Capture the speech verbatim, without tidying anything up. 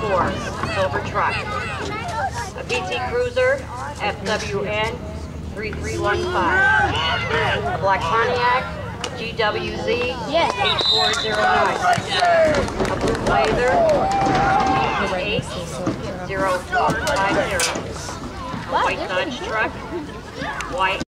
four, silver truck. A P T Cruiser, F W N three three one five. A black Pontiac, G W Z eight four zero nine. A blue Blazer, eight zero four five zero. A white Dodge truck, white.